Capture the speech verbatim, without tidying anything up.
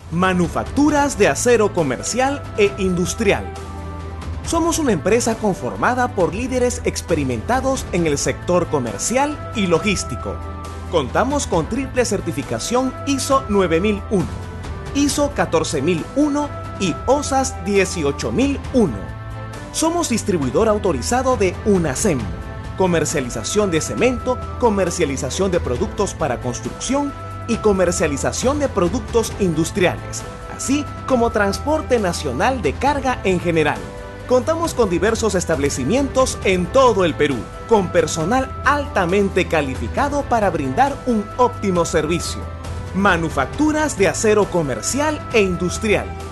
Manufacturas de acero comercial e industrial. Somos una empresa conformada por líderes experimentados en el sector comercial y logístico. Contamos con triple certificación ISO nueve mil uno, ISO catorce mil uno y O S A S dieciocho mil uno. Somos distribuidor autorizado de UNACEM, comercialización de cemento, comercialización de productos para construcción y comercialización de productos industriales, así como transporte nacional de carga en general. Contamos con diversos establecimientos en todo el Perú, con personal altamente calificado para brindar un óptimo servicio. Manufacturas de acero comercial e industrial.